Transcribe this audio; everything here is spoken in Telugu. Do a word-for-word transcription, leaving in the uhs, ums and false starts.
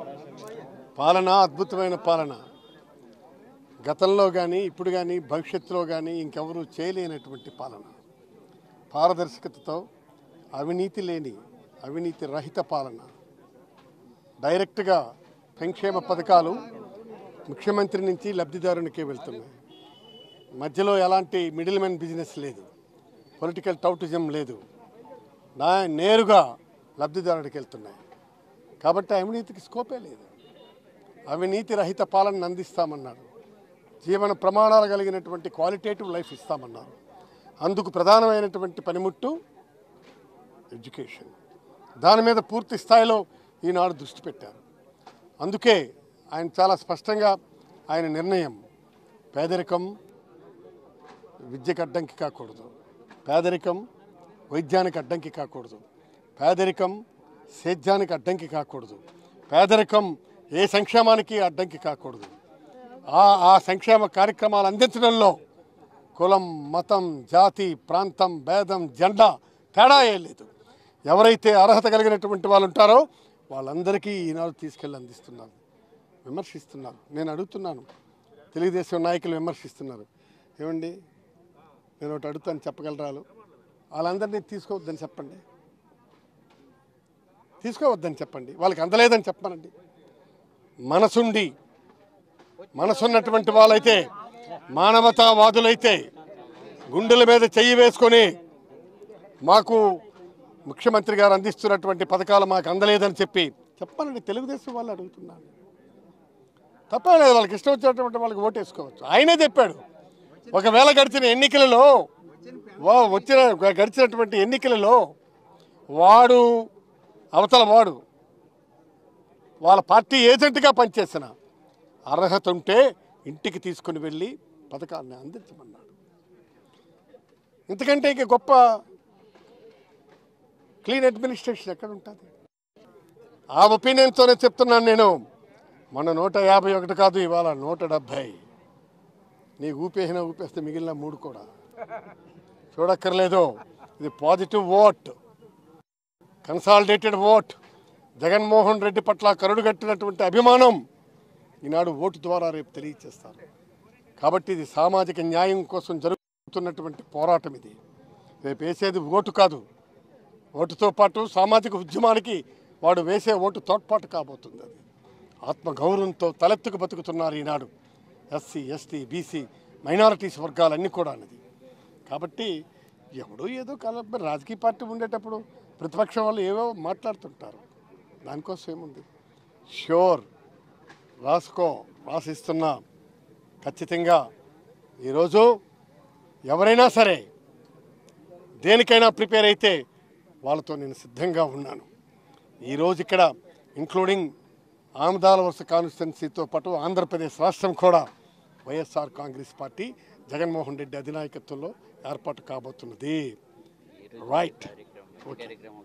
పాలన అద్భుతమైన పాలన. గతంలో కానీ ఇప్పుడు కానీ భవిష్యత్తులో కానీ ఇంకెవరూ చేయలేనటువంటి పాలన. పారదర్శకతతో అవినీతి లేని అవినీతి రహిత పాలన. డైరెక్ట్గా సంక్షేమ పథకాలు ముఖ్యమంత్రి నుంచి లబ్ధిదారునికే వెళ్తున్నాయి. మధ్యలో ఎలాంటి మిడిల్ మ్యాన్ బిజినెస్ లేదు, పొలిటికల్ టౌటిజం లేదు, నా నేరుగా లబ్ధిదారుడికి వెళ్తున్నాయి. కాబట్టి అవినీతికి స్కోపే లేదు. అవినీతి రహిత పాలన అందిస్తామన్నారు. జీవన ప్రమాణాలు కలిగినటువంటి క్వాలిటేటివ్ లైఫ్ ఇస్తామన్నారు. అందుకు ప్రధానమైనటువంటి పనిముట్టు ఎడ్యుకేషన్. దాని మీద పూర్తి స్థాయిలో ఈనాడు దృష్టి పెట్టారు. అందుకే ఆయన చాలా స్పష్టంగా ఆయన నిర్ణయం, పేదరికం విద్యకు అడ్డంకి కాకూడదు, పేదరికం వైద్యానికి అడ్డంకి కాకూడదు, పేదరికం సేద్యానికి అడ్డంకి కాకూడదు, పేదరికం ఏ సంక్షేమానికి అడ్డంకి కాకూడదు. ఆ ఆ సంక్షేమ కార్యక్రమాలు అందించడంలో కులం, మతం, జాతి, ప్రాంతం, భేదం, జెండా తేడా ఏ లేదు. ఎవరైతే అర్హత కలిగినటువంటి వాళ్ళు ఉంటారో వాళ్ళందరికీ ఈనాడు తీసుకెళ్ళి అందిస్తున్నారు. విమర్శిస్తున్నారు. నేను అడుగుతున్నాను, తెలుగుదేశం నాయకులు విమర్శిస్తున్నారు. ఏమండి, నేను ఒకటి అడుగుతాను, చెప్పగలరాలు? వాళ్ళందరినీ తీసుకోవద్దని చెప్పండి, తీసుకోవద్దని చెప్పండి, వాళ్ళకి అందలేదని చెప్పనండి. మనసుండి మనసున్నటువంటి వాళ్ళైతే, మానవతావాదులైతే గుండెల మీద చెయ్యి వేసుకొని మాకు ముఖ్యమంత్రి గారు అందిస్తున్నటువంటి పథకాలు మాకు అందలేదని చెప్పి చెప్పాలండి. తెలుగుదేశం వాళ్ళు అడుగుతున్నాను, తప్పలేదు. వాళ్ళకి ఇష్టం వచ్చినటువంటి వాళ్ళకి ఓటేసుకోవచ్చు. ఆయనే చెప్పాడు, ఒకవేళ గడిచిన ఎన్నికలలో వచ్చిన గడిచినటువంటి ఎన్నికలలో వాడు అవతల వాడు వాళ్ళ పార్టీ ఏజెంట్గా పనిచేసిన అర్హత ఉంటే ఇంటికి తీసుకుని వెళ్ళి పథకాన్ని అందించమన్నాడు. ఇంతకంటే ఇక గొప్ప క్లీన్ అడ్మినిస్ట్రేషన్ ఎక్కడ ఉంటుంది? ఆ ఒపీనియన్తోనే చెప్తున్నాను నేను. మన నూట యాభై ఒకటి కాదు, ఇవాళ నూట డెబ్భై. నీ ఊపేసినా ఊపేస్తే మిగిలిన మూడు కూడా చూడక్కర్లేదు. ఇది positive vote, consolidated vote. Jaganmohan Reddy పట్ల కరుడు కట్టినటువంటి అభిమానం ఈనాడు ఓటు ద్వారా రేపు తెలియచేస్తారు. కాబట్టి ఇది సామాజిక న్యాయం కోసం జరుగుతున్నటువంటి పోరాటం. ఇది రేపు వేసేది ఓటు కాదు, ఓటుతో పాటు సామాజిక ఉద్యమానికి వాడు వేసే ఓటు తోడ్పాటు కాబోతుంది. అది ఆత్మగౌరవంతో తలెత్తుకు బతుకుతున్నారు ఈనాడు ఎస్సీ, ఎస్టీ, బీసీ, మైనారిటీస్ వర్గాలన్నీ కూడా అన్నది. కాబట్టి ఎవడో ఏదో కాల రాజకీయ పార్టీ ఉండేటప్పుడు ప్రతిపక్షం వాళ్ళు ఏవో మాట్లాడుతుంటారు, దానికోసం ఏముంది? ష్యూర్, రాసుకో, రాసిస్తున్నా. ఖచ్చితంగా ఈరోజు ఎవరైనా సరే దేనికైనా ప్రిపేర్ అయితే వాళ్ళతో నేను సిద్ధంగా ఉన్నాను. ఈరోజు ఇక్కడ ఇంక్లూడింగ్ ఆమదాల వరుస కాన్స్టిట్యున్సీతో పాటు ఆంధ్రప్రదేశ్ రాష్ట్రం కూడా వైఎస్ఆర్ కాంగ్రెస్ పార్టీ జగన్మోహన్ రెడ్డి అధినాయకత్వంలో ఏర్పాటు కాబోతున్నది. Right, okay.